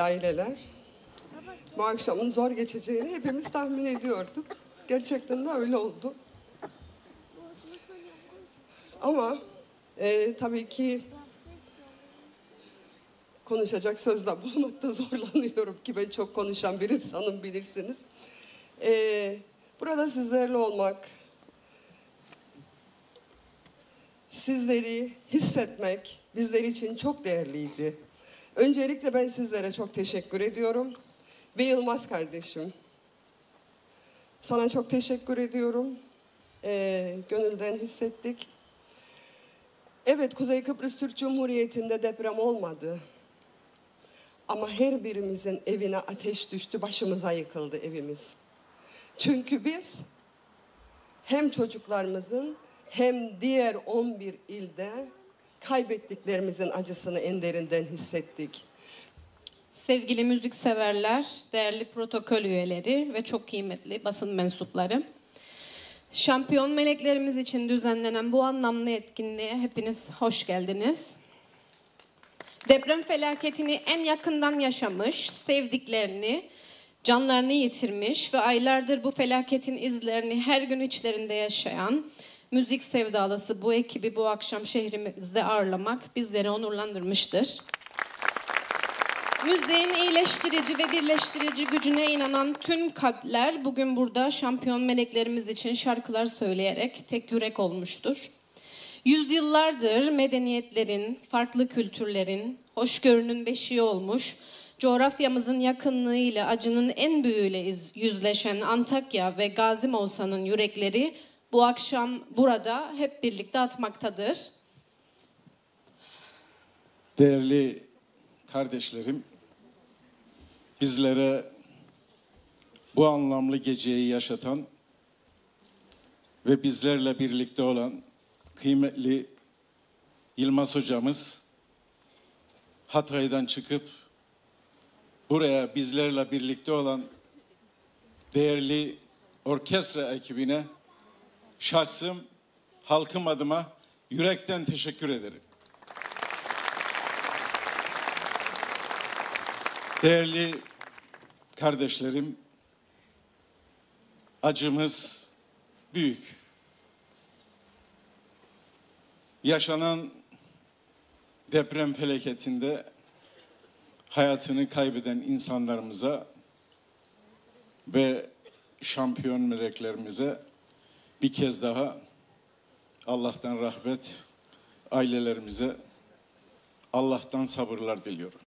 aileler. Bu akşamın zor geçeceğini hepimiz tahmin ediyorduk. Gerçekten de öyle oldu. Ama tabii ki konuşacak söz de bulmakta zorlanıyorum ki ben çok konuşan bir insanım, bilirsiniz. Burada sizlerle olmak, sizleri hissetmek bizler için çok değerliydi. Öncelikle ben sizlere çok teşekkür ediyorum. Ve Yılmaz kardeşim, sana çok teşekkür ediyorum. Gönülden hissettik. Evet, Kuzey Kıbrıs Türk Cumhuriyeti'nde deprem olmadı. Ama her birimizin evine ateş düştü, başımıza yıkıldı evimiz. Çünkü biz hem çocuklarımızın hem diğer 11 ilde kaybettiklerimizin acısını en derinden hissettik. Sevgili müzikseverler, değerli protokol üyeleri ve çok kıymetli basın mensupları. Şampiyon meleklerimiz için düzenlenen bu anlamlı etkinliğe hepiniz hoş geldiniz. Deprem felaketini en yakından yaşamış, sevdiklerini, canlarını yitirmiş ve aylardır bu felaketin izlerini her gün içlerinde yaşayan müzik sevdalısı bu ekibi bu akşam şehrimizde ağırlamak bizleri onurlandırmıştır. Müziğin iyileştirici ve birleştirici gücüne inanan tüm kalpler bugün burada şampiyon meleklerimiz için şarkılar söyleyerek tek yürek olmuştur. Yüzyıllardır medeniyetlerin, farklı kültürlerin, hoşgörünün beşiği olmuş, coğrafyamızın yakınlığıyla acının en büyüğüyle yüzleşen Antakya ve Gazi Mavsa'nın yürekleri bu akşam burada hep birlikte atmaktadır. Değerli kardeşlerim, bizlere bu anlamlı geceyi yaşatan ve bizlerle birlikte olan kıymetli Yılmaz hocamız Hatay'dan çıkıp buraya bizlerle birlikte olan değerli orkestra ekibine şahsım, halkım adıma yürekten teşekkür ederim. Değerli kardeşlerim, acımız büyük. Yaşanan deprem felaketinde hayatını kaybeden insanlarımıza ve şampiyon meleklerimize bir kez daha Allah'tan rahmet, ailelerimize Allah'tan sabırlar diliyorum.